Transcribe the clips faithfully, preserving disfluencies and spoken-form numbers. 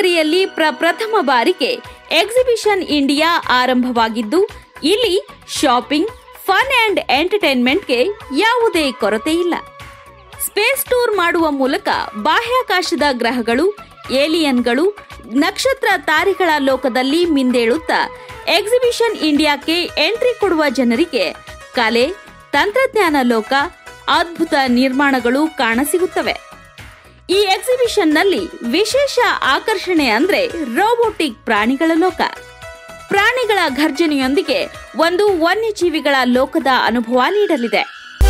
ನಗರಿಯಲ್ಲಿ ಪ್ರಪ್ರಥಮ ಬಾರಿಗೆ exhibition India ಆರಂಭವಾಗಿದ್ದು, ಇಲ್ಲಿ ಶಾಪಿಂಗ್, ಫನ್ ಅಂಡ್ ಎಂಟರ್ಟೈನ್ಮೆಂಟ್ಗೆ ಯಾವುದೇ ಕೊರತೆ ಇಲ್ಲ. ಸ್ಪೇಸ್ ಟೂರ್ ಮಾಡುವ ಮೂಲಕ ಬಾಹ್ಯಾಕಾಶದ ಗ್ರಹಗಳು, ಏಲಿಯನ್ಗಳು, ನಕ್ಷತ್ರ ತಾರೆಗಳ ಲೋಕದಲ್ಲಿ ಮಿಂದೇಳುತ್ತಾ ಎಕ್ಸಿಬಿಷನ್ ಇಂಡಿಯಾಕ್ಕೆ ಎಂಟ್ರಿ ಕೊಡುವ ಜನರಿಗೆ ಕಲೆ, ತಂತ್ರಜ್ಞಾನ ಲೋಕ, ಅದ್ಭುತ ನಿರ್ಮಾಣಗಳು ಕಾಣಸಿಗುತ್ತವೆ. ಈ ಎಕ್ಸಿಬಿಷನ್ನಲ್ಲಿ ವಿಶೇಷ ಆಕರ್ಷಣೆ ಅಂದ್ರೆ ರೋಬೋಟಿಕ್ ಪ್ರಾಣಿಗಳ ಲೋಕ. ಪ್ರಾಣಿಗಳ ಘರ್ಜನೆಯೊಂದಿಗೆ ಒಂದು ವನ್ಯಜೀವಿಗಳ ಲೋಕದ ಅನುಭವ ನೀಡಲಿದೆ.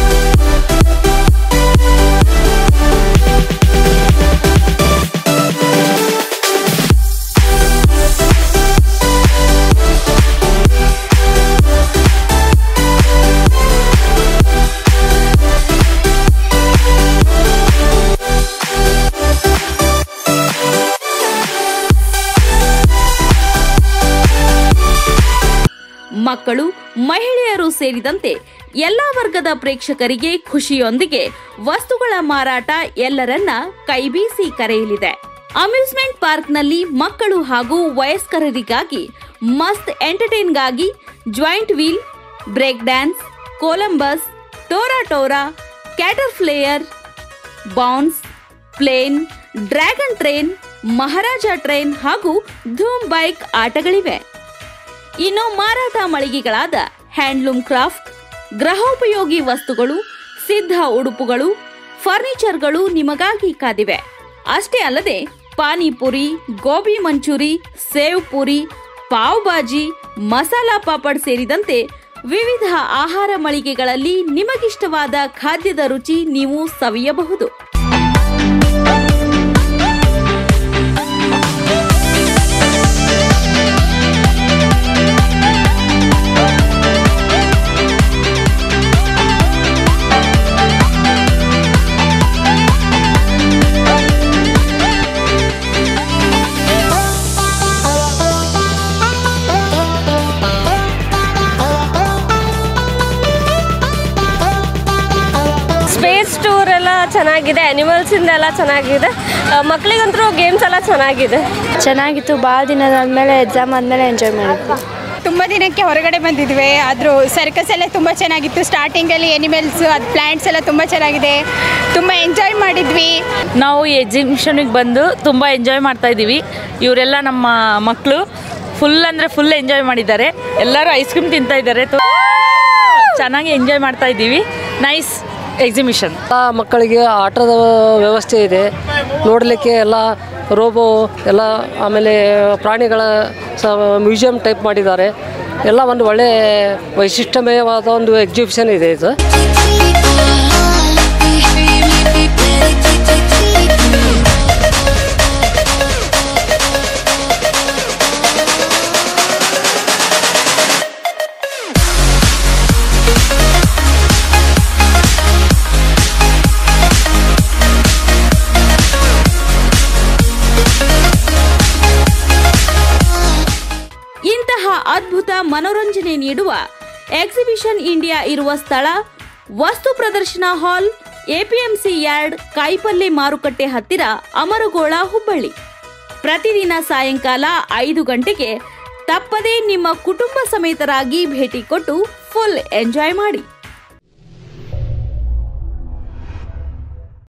ಮಕ್ಕಳು, ಮಹಿಳೆಯರು ಸೇರಿದಂತೆ ಎಲ್ಲಾ ವರ್ಗದ ಪ್ರೇಕ್ಷಕರಿಗೆ ಖುಷಿಯೊಂದಿಗೆ ವಸ್ತುಗಳ ಮಾರಾಟ ಎಲ್ಲರನ್ನ ಕೈಬೀಸಿ ಕರೆಯಲಿದೆ. ಅಮ್ಯೂಸ್ಮೆಂಟ್ ಪಾರ್ಕ್ನಲ್ಲಿ ಮಕ್ಕಳು ಹಾಗೂ ವಯಸ್ಕರರಿಗಾಗಿ ಮಸ್ತ್ ಎಂಟರ್ಟೈನ್ಗಾಗಿ giant wheel, break dance, Columbus, Tora Tora, caterpillar, bounce, plane, dragon train, Maharaja train ಹಾಗೂ ಧೂಮ್ ಬೈಕ್ ಆಟಗಳಿವೆ. ಇನ್ನು ಮಾರಾಟ ಮಳಿಗೆಗಳಾದ ಹ್ಯಾಂಡ್ಲೂಮ್ ಕ್ರಾಫ್ಟ್, ಗೃಹೋಪಯೋಗಿ ವಸ್ತುಗಳು, ಸಿದ್ಧ ಉಡುಪುಗಳು, ಫರ್ನಿಚರ್ಗಳು ನಿಮಗಾಗಿ ಕಾದಿವೆ. ಅಷ್ಟೇ ಅಲ್ಲದೆ ಪಾನಿಪುರಿ, ಗೋಬಿ ಮಂಚೂರಿ, ಸೇವ್ ಪೂರಿ, ಪಾವ್ ಬಾಜಿ, ಮಸಾಲಾ ಪಾಪಡ್ ಸೇರಿದಂತೆ ವಿವಿಧ ಆಹಾರ ಮಳಿಗೆಗಳಲ್ಲಿ ನಿಮಗಿಷ್ಟವಾದ ಖಾದ್ಯದ ರುಚಿ ನೀವು ಸವಿಯಬಹುದು. ಸ್ಪೇಸ್ ಟೂರ್ ಎಲ್ಲ ಚೆನ್ನಾಗಿದೆ, ಅನಿಮಲ್ಸ್ ಇಂದೆಲ್ಲ ಚೆನ್ನಾಗಿದೆ, ಮಕ್ಕಳಿಗಂತೂ ಗೇಮ್ಸ್ ಎಲ್ಲ ಚೆನ್ನಾಗಿದೆ. ಚೆನ್ನಾಗಿತ್ತು. ಭಾಳ ದಿನದಾದ್ಮೇಲೆ ಎಕ್ಸಾಮ್ ಆದಮೇಲೆ ಎಂಜಾಯ್ ಮಾಡಿದ್ವಿ. ತುಂಬ ದಿನಕ್ಕೆ ಹೊರಗಡೆ ಬಂದಿದ್ವಿ. ಆದರೂ ಸರ್ಕಸ್ ಎಲ್ಲ ತುಂಬ ಚೆನ್ನಾಗಿತ್ತು. ಸ್ಟಾರ್ಟಿಂಗಲ್ಲಿ ಎನಿಮಲ್ಸ್, ಅದು ಪ್ಲ್ಯಾಂಟ್ಸ್ ಎಲ್ಲ ತುಂಬ ಚೆನ್ನಾಗಿದೆ. ತುಂಬ ಎಂಜಾಯ್ ಮಾಡಿದ್ವಿ. ನಾವು ಈ ಎಕ್ಸಿಬಿಷನ್ಗೆ ಬಂದು ತುಂಬ ಎಂಜಾಯ್ ಮಾಡ್ತಾ ಇದ್ದೀವಿ. ಇವರೆಲ್ಲ ನಮ್ಮ ಮಕ್ಕಳು ಫುಲ್ ಅಂದರೆ ಫುಲ್ ಎಂಜಾಯ್ ಮಾಡಿದ್ದಾರೆ. ಎಲ್ಲರೂ ಐಸ್ ಕ್ರೀಮ್ ತಿಂತಾ ಇದ್ದಾರೆ. ಚೆನ್ನಾಗಿ ಎಂಜಾಯ್ ಮಾಡ್ತಾ ಇದ್ದೀವಿ. Nice exhibition. ಮಕ್ಕಳಿಗೆ ಆಟದ ವ್ಯವಸ್ಥೆ ಇದೆ, ನೋಡಲಿಕ್ಕೆ ಎಲ್ಲ ರೋಬೋ ಎಲ್ಲ, ಆಮೇಲೆ ಪ್ರಾಣಿಗಳ ಮ್ಯೂಸಿಯಂ ಟೈಪ್ ಮಾಡಿದ್ದಾರೆ. ಎಲ್ಲ ಒಂದು ಒಳ್ಳೆಯ ವೈಶಿಷ್ಟ್ಯಮಯವಾದ ಒಂದು ಎಕ್ಸಿಬಿಷನ್ ಇದೆ ಇದು. ಅದ್ಭುತ ಮನೋರಂಜನೆ ನೀಡುವ ಎಕ್ಸಿಬಿಷನ್ ಇಂಡಿಯಾ ಇರುವ ಸ್ಥಳ ವಸ್ತು ಪ್ರದರ್ಶನ ಹಾಲ್, ಎಪಿಎಂಸಿ ಯಾರ್ಡ್, ಕಾಯಿಪಲ್ಲೆ ಮಾರುಕಟ್ಟೆ ಹತ್ತಿರ, ಅಮರಗೋಳ, ಹುಬ್ಬಳ್ಳಿ. ಪ್ರತಿದಿನ ಸಾಯಂಕಾಲ ಐದು ಗಂಟೆಗೆ ತಪ್ಪದೇ ನಿಮ್ಮ ಕುಟುಂಬ ಸಮೇತರಾಗಿ ಭೇಟಿ ಕೊಟ್ಟು ಫುಲ್ ಎಂಜಾಯ್ ಮಾಡಿ.